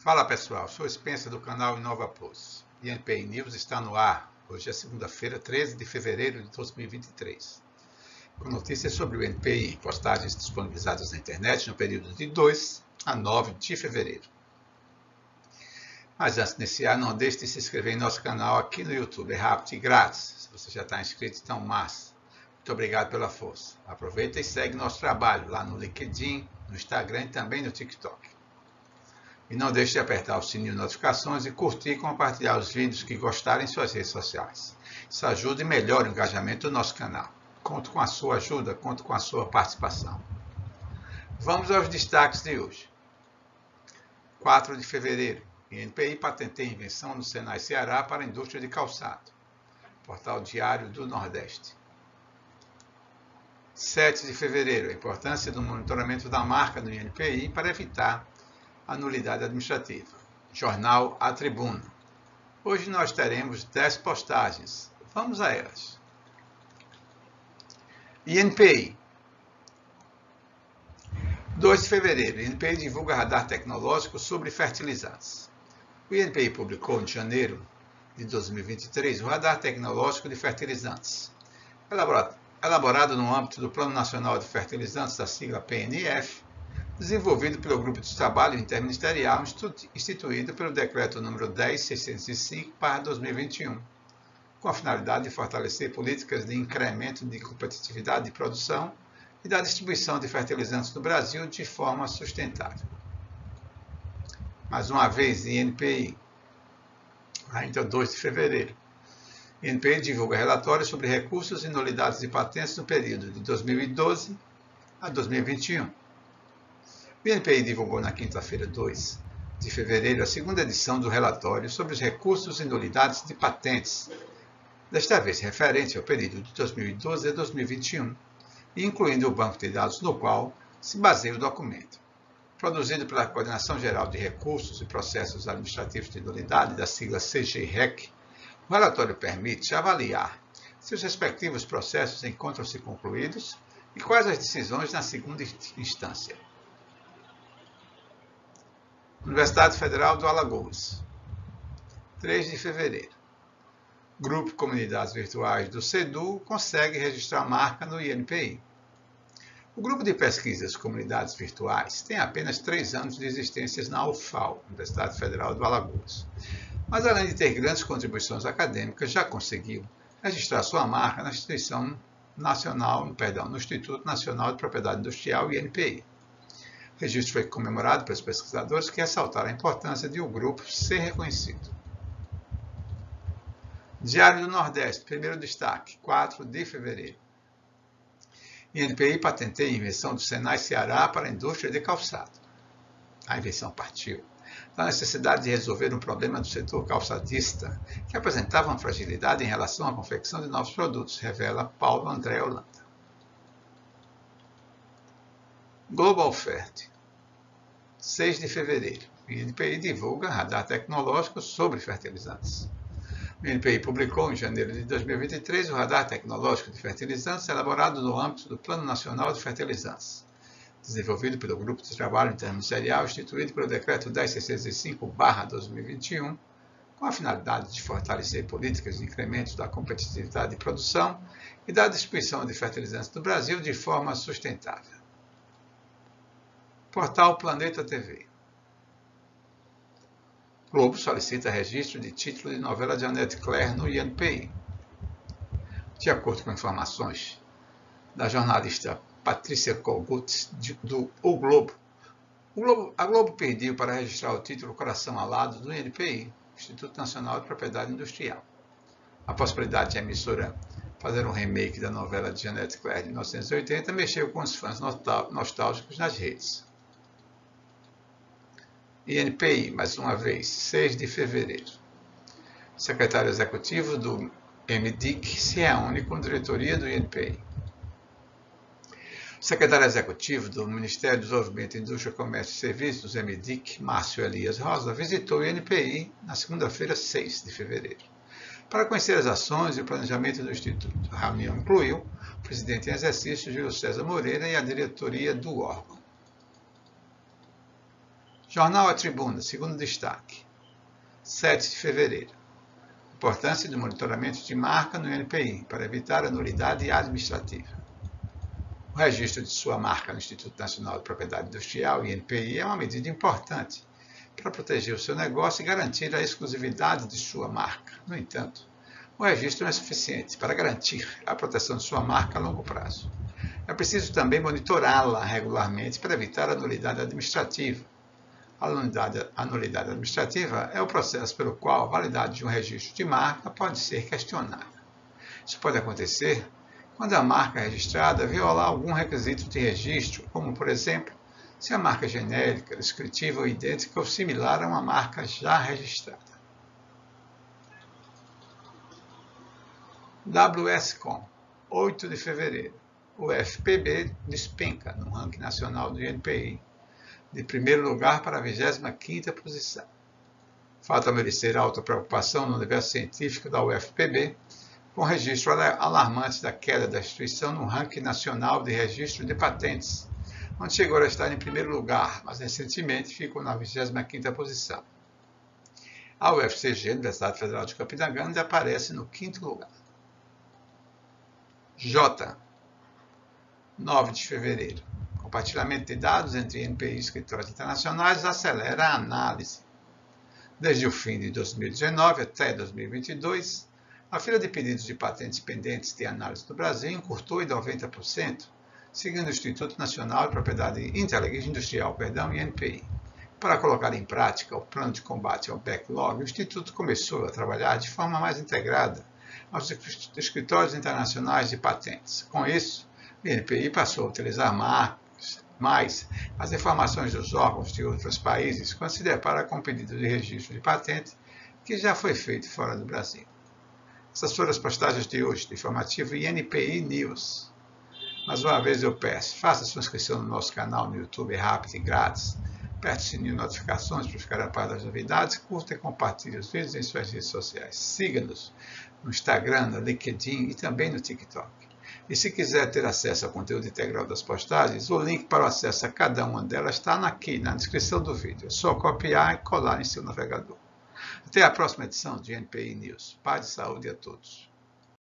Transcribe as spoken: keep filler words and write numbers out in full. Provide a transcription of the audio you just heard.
Fala pessoal, sou Spencer do canal Inova Plus. I N P I News está no ar. Hoje é segunda-feira, treze de fevereiro de dois mil e vinte e três. Com notícias sobre o I N P I, postagens disponibilizadas na internet no período de dois a nove de fevereiro. Mas antes de iniciar, não deixe de se inscrever em nosso canal aqui no YouTube. É rápido e grátis. Se você já está inscrito, então massa. Muito obrigado pela força. Aproveita e segue nosso trabalho lá no LinkedIn, no Instagram e também no TikTok. E não deixe de apertar o sininho de notificações e curtir e compartilhar os vídeos que gostarem em suas redes sociais. Isso ajuda e melhora o engajamento do nosso canal. Conto com a sua ajuda, conto com a sua participação. Vamos aos destaques de hoje. quatro de fevereiro. I N P I patenteia invenção no Senai Ceará para a indústria de calçado. Portal Diário do Nordeste. sete de fevereiro. A importância do monitoramento da marca no I N P I para evitar a nulidade administrativa. Jornal A Tribuna. Hoje nós teremos dez postagens. Vamos a elas. I N P I. dois de fevereiro. I N P I divulga radar tecnológico sobre fertilizantes. O I N P I publicou em janeiro de dois mil e vinte e três o radar tecnológico de fertilizantes. Elaborado, elaborado no âmbito do Plano Nacional de Fertilizantes, da sigla P N F, desenvolvido pelo Grupo de Trabalho Interministerial instituído pelo Decreto número dez mil seiscentos e cinco barra dois mil e vinte e um, com a finalidade de fortalecer políticas de incremento de competitividade de produção e da distribuição de fertilizantes no Brasil de forma sustentável. Mais uma vez, I N P I, ainda dois de fevereiro. I N P I divulga relatório sobre recursos e nulidades de patentes no período de dois mil e doze a dois mil e vinte e um. O I N P I divulgou na quinta-feira, dois de fevereiro, a segunda edição do relatório sobre os recursos e nulidades de patentes, desta vez referente ao período de dois mil e doze a dois mil e vinte e um, e incluindo o banco de dados no qual se baseia o documento. Produzido pela Coordenação Geral de Recursos e Processos Administrativos de Nulidade, da sigla C G R E C, o relatório permite avaliar se os respectivos processos encontram-se concluídos e quais as decisões na segunda instância. Universidade Federal do Alagoas, três de fevereiro. Grupo Comunidades Virtuais do SEDU consegue registrar marca no I N P I. O Grupo de Pesquisas Comunidades Virtuais tem apenas três anos de existência na U F A L, Universidade Federal do Alagoas. Mas, além de ter grandes contribuições acadêmicas, já conseguiu registrar sua marca na Instituição Nacional, perdão, no Instituto Nacional de Propriedade Industrial, I N P I. O registro foi comemorado pelos pesquisadores que ressaltaram a importância de o grupo ser reconhecido. Diário do Nordeste, primeiro destaque, quatro de fevereiro. I N P I patenteia a invenção do Senai Ceará para a indústria de calçado. A invenção partiu da necessidade de resolver um problema do setor calçadista, que apresentava uma fragilidade em relação à confecção de novos produtos, revela Paulo André Holanda. Global Fert, seis de fevereiro. O I N P I divulga radar tecnológico sobre fertilizantes. O I N P I publicou em janeiro de dois mil e vinte e três o radar tecnológico de fertilizantes elaborado no âmbito do Plano Nacional de Fertilizantes, desenvolvido pelo Grupo de Trabalho Interministerial instituído pelo Decreto dez mil seiscentos e cinco barra dois mil e vinte e um, com a finalidade de fortalecer políticas de incremento da competitividade de produção e da distribuição de fertilizantes no Brasil de forma sustentável. Portal Planeta T V. Globo solicita registro de título de novela de Annette Claire no I N P I. De acordo com informações da jornalista Patrícia Kogut do O Globo, o Globo, a Globo pediu para registrar o título Coração Alado do I N P I, Instituto Nacional de Propriedade Industrial. A possibilidade de a emissora fazer um remake da novela de Annette Claire de mil novecentos e oitenta mexeu com os fãs nostálgicos nas redes. I N P I, mais uma vez, seis de fevereiro. O secretário executivo do M D I C se reúne com a diretoria do I N P I. O secretário executivo do Ministério do Desenvolvimento, Indústria, Comércio e Serviços, M D I C, Márcio Elias Rosa, visitou o I N P I na segunda-feira, seis de fevereiro, para conhecer as ações e o planejamento do Instituto. A reunião incluiu o presidente em exercício, Júlio César Moreira, e a diretoria do órgão. Jornal A Tribuna, segundo destaque, sete de fevereiro. Importância do monitoramento de marca no I N P I para evitar a nulidade administrativa. O registro de sua marca no Instituto Nacional de Propriedade Industrial, I N P I, é uma medida importante para proteger o seu negócio e garantir a exclusividade de sua marca. No entanto, o registro não é suficiente para garantir a proteção de sua marca a longo prazo. É preciso também monitorá-la regularmente para evitar a nulidade administrativa. A nulidade, a nulidade administrativa é o processo pelo qual a validade de um registro de marca pode ser questionada. Isso pode acontecer quando a marca registrada violar algum requisito de registro, como, por exemplo, se a marca é genérica, descritiva ou idêntica ou similar a uma marca já registrada. W S C O M, oito de fevereiro. O F P B despenca no ranking nacional do I N P I, de primeiro lugar para a vigésima quinta posição. Fato a merecer alta preocupação no universo científico da U F P B, com registro alarmante da queda da instituição no ranking nacional de registro de patentes, onde chegou a estar em primeiro lugar, mas recentemente ficou na vigésima quinta posição. A U F C G, Universidade Federal de Campina Grande, aparece no quinto lugar. J, nove de fevereiro. Compartilhamento de dados entre I N P I e escritórios internacionais acelera a análise. Desde o fim de dois mil e dezenove até dois mil e vinte e dois, a fila de pedidos de patentes pendentes de análise no Brasil encurtou em noventa por cento, seguindo o Instituto Nacional de Propriedade Industrial, perdão, I N P I. Para colocar em prática o plano de combate ao backlog, o Instituto começou a trabalhar de forma mais integrada aos escritórios internacionais de patentes. Com isso, o I N P I passou a utilizar mais as informações dos órgãos de outros países quando se depara com o pedido de registro de patente que já foi feito fora do Brasil. Essas foram as postagens de hoje do informativo I N P I News. Mais uma vez eu peço, faça sua inscrição no nosso canal no YouTube, é rápido e grátis. Aperte o sininho de notificações para ficar a par das novidades, curta e compartilhe os vídeos em suas redes sociais. Siga-nos no Instagram, no LinkedIn e também no TikTok. E se quiser ter acesso ao conteúdo integral das postagens, o link para o acesso a cada uma delas está aqui na descrição do vídeo. É só copiar e colar em seu navegador. Até a próxima edição de I N P I News. Paz e saúde a todos.